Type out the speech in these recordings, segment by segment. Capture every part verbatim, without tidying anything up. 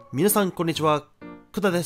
皆さんこんにちは、くだです。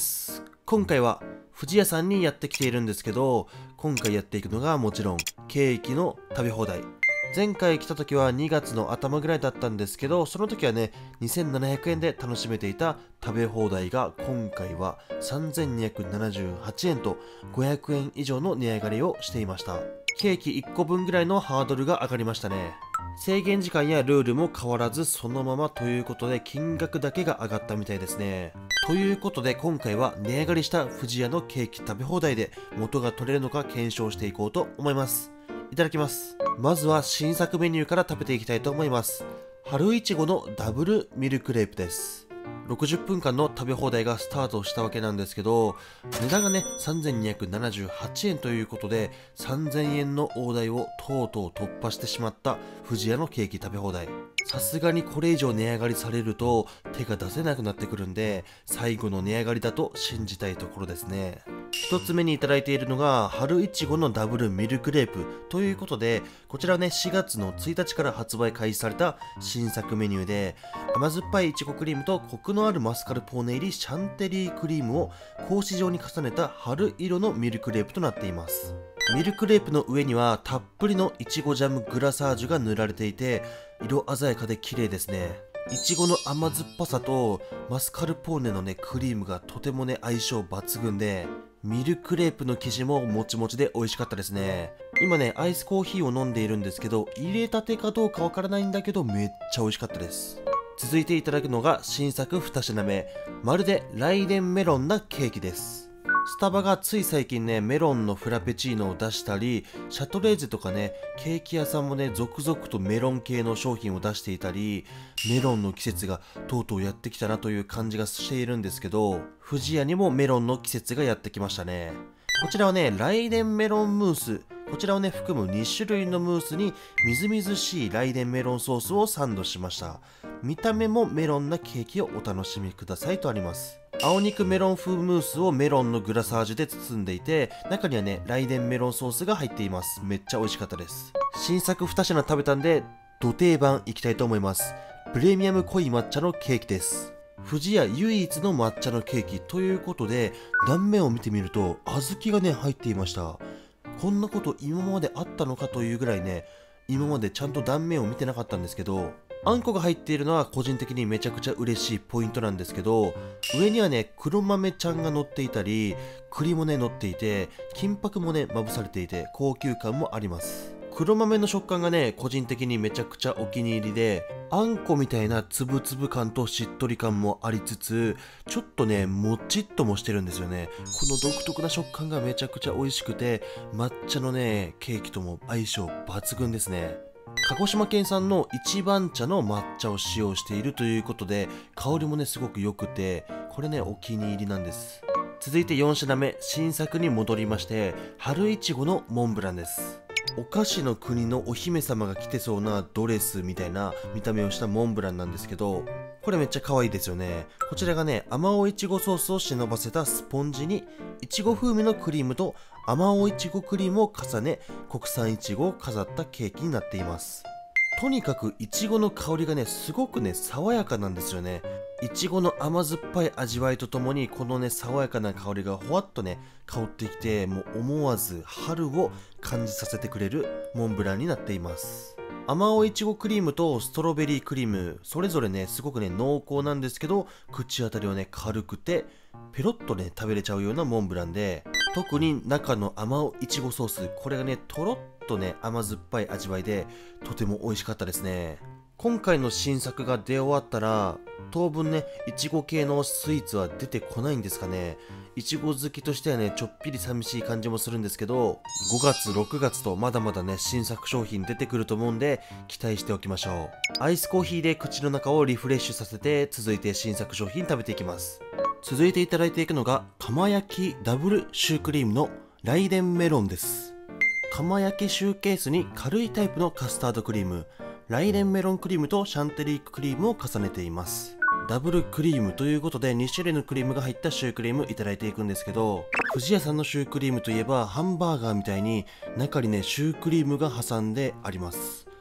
今回は富士屋さんにやってきているんですけど、今回やっていくのがもちろんケーキの食べ放題。前回来た時はにがつの頭ぐらいだったんですけど、その時はねにせんななひゃくえんで楽しめていた食べ放題が今回はさんぜんにひゃくななじゅうはちえんとごひゃくえん以上の値上がりをしていました。ケーキいっこぶんぐらいのハードルが上がりましたね。制限時間やルールも変わらずそのままということで金額だけが上がったみたいですね。ということで今回は値上がりした富士屋のケーキ食べ放題で元が取れるのか検証していこうと思います。いただきます。まずは新作メニューから食べていきたいと思います。春いちごのダブルミルクレープです。ろくじゅっぷんかんの食べ放題がスタートしたわけなんですけど、値段がねさんぜんにひゃくななじゅうはちえんということでさんぜんえんの大台をとうとう突破してしまった富士屋のケーキ食べ放題。さすがにこれ以上値上がりされると手が出せなくなってくるんで、最後の値上がりだと信じたいところですね。ひとつめにいただいているのが春いちごのダブルミルクレープということで、こちらはねしがつのついたちから発売開始された新作メニューで、甘酸っぱいいちごクリームとコクのあるマスカルポーネ入りシャンテリークリームを格子状に重ねた春色のミルクレープとなっています。ミルクレープの上にはたっぷりのいちごジャムグラサージュが塗られていて、色鮮やかで綺麗ですね。いちごの甘酸っぱさとマスカルポーネのねクリームがとてもね相性抜群で、ミルクレープの生地ももちもちで美味しかったですね。今ねアイスコーヒーを飲んでいるんですけど、入れたてかどうかわからないんだけどめっちゃ美味しかったです。続いていただくのが新作にひなめ、まるで来年メロンなケーキです。スタバがつい最近ねメロンのフラペチーノを出したり、シャトレーゼとかねケーキ屋さんもね続々とメロン系の商品を出していたり、メロンの季節がとうとうやってきたなという感じがしているんですけど、富士屋にもメロンの季節がやってきましたね。こちらはね来年メロンムース、こちらをね含むにしゅるいのムースにみずみずしい来年メロンソースをサンドしました。見た目もメロンなケーキをお楽しみくださいとあります。青肉メロン風ムースをメロンのグラサージュで包んでいて、中にはね来年メロンソースが入っています。めっちゃ美味しかったです。新作にひな食べたんでド定番いきたいと思います。プレミアム濃い抹茶のケーキです。富士屋唯一の抹茶のケーキということで、断面を見てみると小豆がね入っていました。こんなこと今まであったのかというぐらいね、今までちゃんと断面を見てなかったんですけど、あんこが入っているのは個人的にめちゃくちゃ嬉しいポイントなんですけど、上にはね黒豆ちゃんが乗っていたり、栗もね乗っていて、金箔もねまぶされていて高級感もあります。黒豆の食感がね個人的にめちゃくちゃお気に入りで、あんこみたいなつぶつぶ感としっとり感もありつつ、ちょっとねもちっともしてるんですよね。この独特な食感がめちゃくちゃ美味しくて、抹茶のねケーキとも相性抜群ですね。鹿児島県産の一番茶の抹茶を使用しているということで、香りもねすごく良くて、これねお気に入りなんです。続いてよん品目、新作に戻りまして、春いちごのモンブランです。お菓子の国のお姫様が着てそうなドレスみたいな見た目をしたモンブランなんですけど、これめっちゃ可愛いですよね。こちらがね甘おいちごソースを忍ばせたスポンジにいちご風味のクリームと甘おいちごクリームを重ね、国産いちごを飾ったケーキになっています。とにかくいちごの香りがねすごくね爽やかなんですよね。いちごの甘酸っぱい味わいとともに、このね爽やかな香りがほわっとね香ってきて、もう思わず春を感じさせてくれるモンブランになっています。甘おいちごクリームとストロベリークリーム、それぞれねすごくね濃厚なんですけど、口当たりはね軽くてペロッとね食べれちゃうようなモンブランで、特に中の甘おいちごソース、これがねとろっとね甘酸っぱい味わいでとても美味しかったですね。今回の新作が出終わったら当分ねいちご系のスイーツは出てこないんですかね。いちご好きとしてはねちょっぴり寂しい感じもするんですけど、ごがつろくがつとまだまだね新作商品出てくると思うんで期待しておきましょう。アイスコーヒーで口の中をリフレッシュさせて、続いて新作商品食べていきます。続いていただいていくのが釜焼きダブルシュークリームの来年メロンです。釜焼きシューケースに軽いタイプのカスタードクリーム、来年メロンクリームとシャンテリークリームを重ねています。ダブルクリームということでに種類のクリームが入ったシュークリームいただいていくんですけど、富士屋さんのシュークリームといえばハンバーガーみたいに中にねシュークリームが挟んであります。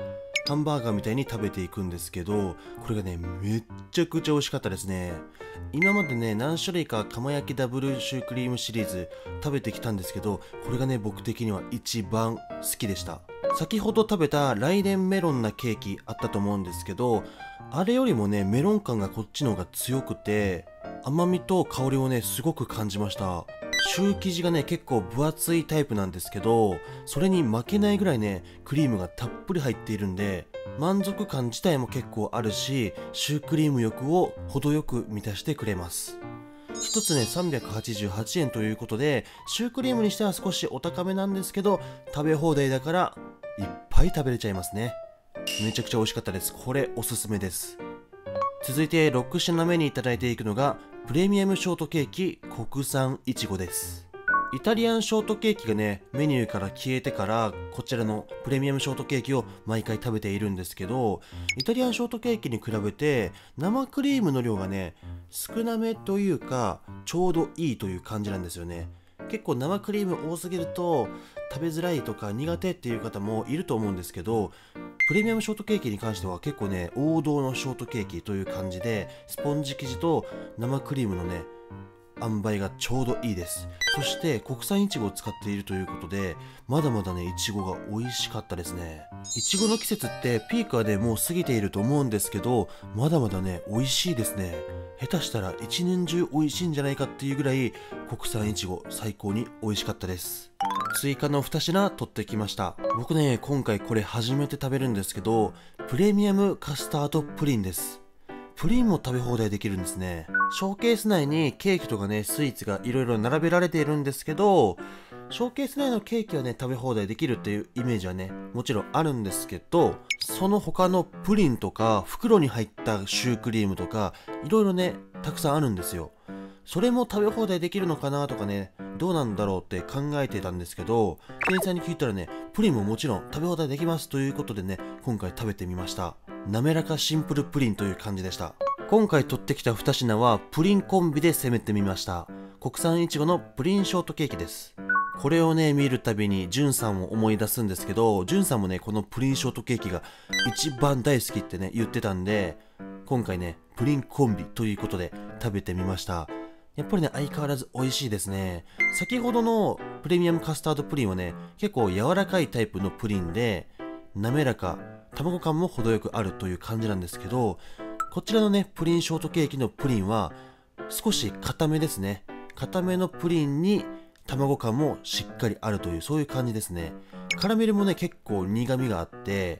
ハンバーガーみたいに食べていくんですけど、これがねめっちゃくちゃ美味しかったですね。今までね何種類か釜焼きダブルシュークリームシリーズ食べてきたんですけど、これがね僕的には一番好きでした。先ほど食べたライデンメロンなケーキあったと思うんですけど、あれよりもねメロン感がこっちの方が強くて、甘みと香りをねすごく感じました。シュー生地がね結構分厚いタイプなんですけど、それに負けないぐらいねクリームがたっぷり入っているんで、満足感自体も結構あるし、シュークリーム欲を程よく満たしてくれます。一つねさんびゃくはちじゅうはちえんということで、シュークリームにしては少しお高めなんですけど、食べ放題だからいっぱい食べれちゃいますね。めちゃくちゃ美味しかったです。これおすすめです。続いてろく品目にいただいていくのがプレミアムショートケーキ国産いちごです。イタリアンショートケーキがねメニューから消えてから、こちらのプレミアムショートケーキを毎回食べているんですけど、イタリアンショートケーキに比べて生クリームの量がね少なめというか、ちょうどいいという感じなんですよね。結構生クリーム多すぎると食べづらいとか苦手っていう方もいると思うんですけど、プレミアムショートケーキに関しては結構ね王道のショートケーキという感じで、スポンジ生地と生クリームのね塩梅がちょうどいいです。そして国産いちごを使っているということで、まだまだねいちごが美味しかったですね。いちごの季節ってピークはねもう過ぎていると思うんですけど、まだまだね美味しいですね。下手したら一年中美味しいんじゃないかっていうぐらい国産いちご最高に美味しかったです。追加のに品取ってきました。僕ね今回これ初めて食べるんですけど、プレミアムカスタードプリンです。プリンも食べ放題できるんですね。ショーケース内にケーキとかねスイーツがいろいろ並べられているんですけど、ショーケース内のケーキはね食べ放題できるっていうイメージはねもちろんあるんですけど、その他のプリンとか袋に入ったシュークリームとかいろいろねたくさんあるんですよ。それも食べ放題できるのかなとかね、どうなんだろうって考えてたんですけど、店員さんに聞いたらねプリンももちろん食べ放題できますということでね、今回食べてみました。滑らかシンプルプリンという感じでした。今回取ってきたに品はプリンコンビで攻めてみました。国産いちごのプリンショートケーキです。これをね見るたびにじゅんさんを思い出すんですけど、じゅんさんもねこのプリンショートケーキが一番大好きってね言ってたんで、今回ねプリンコンビということで食べてみました。やっぱりね相変わらず美味しいですね。先ほどのプレミアムカスタードプリンはね結構柔らかいタイプのプリンで、滑らか卵感も程よくあるという感じなんですけど、こちらのねプリンショートケーキのプリンは少し固めですね。固めのプリンに卵感もしっかりあるという、そういう感じですね。カラメルもね結構苦味があって、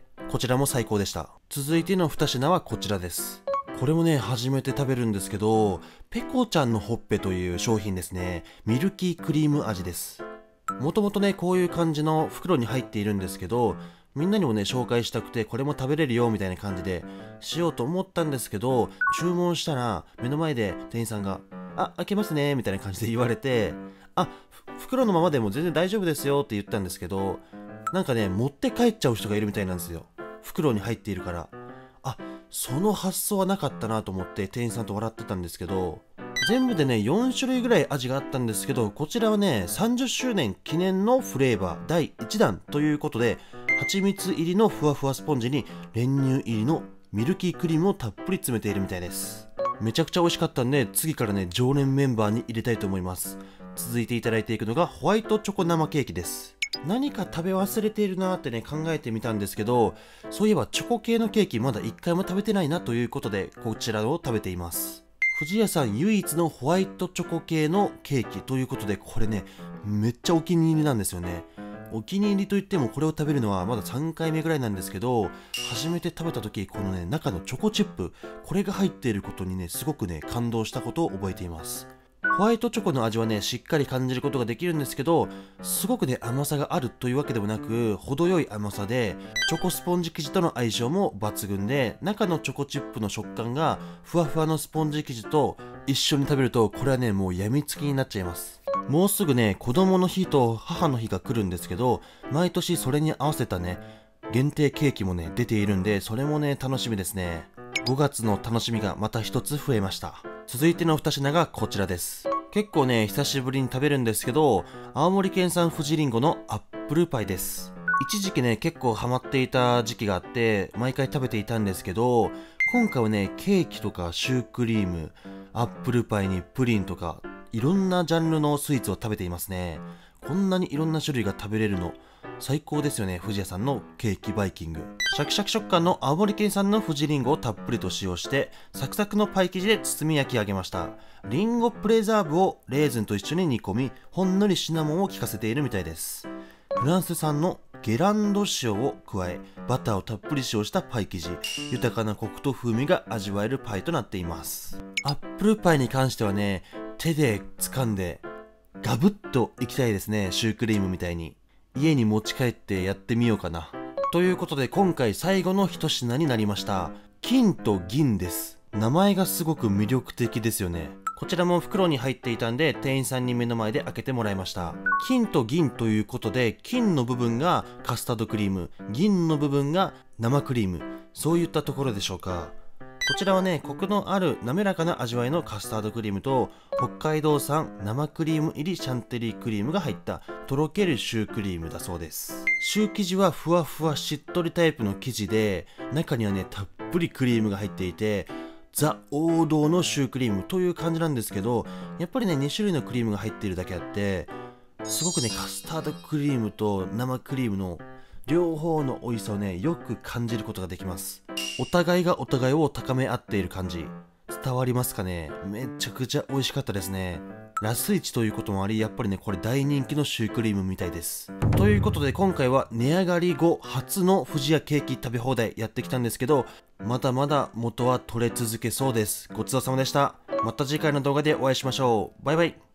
こちらも最高でした。続いてのに品はこちらです。これもね初めて食べるんですけど、ペコちゃんのほっぺという商品ですね。ミルキークリーム味です。もともとねこういう感じの袋に入っているんですけど、みんなにもね紹介したくてこれも食べれるよみたいな感じでしようと思ったんですけど、注文したら目の前で店員さんが「あ、開けますね」みたいな感じで言われて、あ、袋のままでも全然大丈夫ですよって言ったんですけど、なんかね持って帰っちゃう人がいるみたいなんですよ、袋に入っているから。あ、その発想はなかったなと思って店員さんと笑ってたんですけど、全部でねよん種類ぐらい味があったんですけど、こちらはねさんじゅっしゅうねん記念のフレーバーだいいちだんということで、蜂蜜入りのふわふわスポンジに練乳入りのミルキークリームをたっぷり詰めているみたいです。めちゃくちゃ美味しかったんで、次からね常連メンバーに入れたいと思います。続いていただいていくのがホワイトチョコ生ケーキです。何か食べ忘れているなーってね考えてみたんですけど、そういえばチョコ系のケーキまだいっかいも食べてないなということで、こちらを食べています。藤屋さん唯一のホワイトチョコ系のケーキということで、これねめっちゃお気に入りなんですよね。お気に入りといってもこれを食べるのはまださんかいめぐらいなんですけど、初めて食べた時このね中のチョコチップ、これが入っていることにねすごくね感動したことを覚えています。ホワイトチョコの味はねしっかり感じることができるんですけど、すごくね甘さがあるというわけでもなく、程よい甘さでチョコスポンジ生地との相性も抜群で、中のチョコチップの食感がふわふわのスポンジ生地と一緒に食べると、これはねもうやみつきになっちゃいます。もうすぐね子供の日と母の日が来るんですけど、毎年それに合わせたね限定ケーキもね出ているんで、それもね楽しみですね。ごがつの楽しみがまた一つ増えました。続いてのに品がこちらです。結構ね久しぶりに食べるんですけど、青森県産富士りんごのアップルパイです。 一時期ね、結構ハマっていた時期があって、毎回食べていたんですけど、今回はね、ケーキとかシュークリーム、アップルパイにプリンとか、いろんなジャンルのスイーツを食べていますね。こんなにいろんな種類が食べれるの、最高ですよね、富士屋さんのケーキバイキング。シャキシャキ食感の青森県産の富士リンゴをたっぷりと使用して、サクサクのパイ生地で包み焼き上げました。リンゴプレザーブをレーズンと一緒に煮込み、ほんのりシナモンを効かせているみたいです。フランス産のゲランド塩を加え、バターをたっぷり使用したパイ生地、豊かなコクと風味が味わえるパイとなっています。アップルパイに関してはね、手で掴んでガブッといきたいですね。シュークリームみたいに。家に持ち帰ってやってみようかな。ということで今回最後の一品になりました。金と銀です。名前がすごく魅力的ですよね。こちらも袋に入っていたんで店員さんに目の前で開けてもらいました。金と銀ということで、金の部分がカスタードクリーム、銀の部分が生クリーム、そういったところでしょうか。こちらはね、コクのある滑らかな味わいのカスタードクリームと、北海道産生クリーム入りシャンテリークリームが入ったとろけるシュークリームだそうです。シュー生地はふわふわしっとりタイプの生地で、中にはね、たっぷりクリームが入っていて、ザ王道のシュークリームという感じなんですけど、やっぱりね、に種類のクリームが入っているだけあって、すごくね、カスタードクリームと生クリームの両方の美味しさをね、よく感じることができます。お互いがお互いを高め合っている感じ、伝わりますかね。めちゃくちゃ美味しかったですね。ラスイチということもあり、やっぱりね、これ大人気のシュークリームみたいです。ということで今回は値上がり後初の富士屋ケーキ食べ放題やってきたんですけど、まだまだ元は取れ続けそうです。ごちそうさまでした。また次回の動画でお会いしましょう。バイバイ。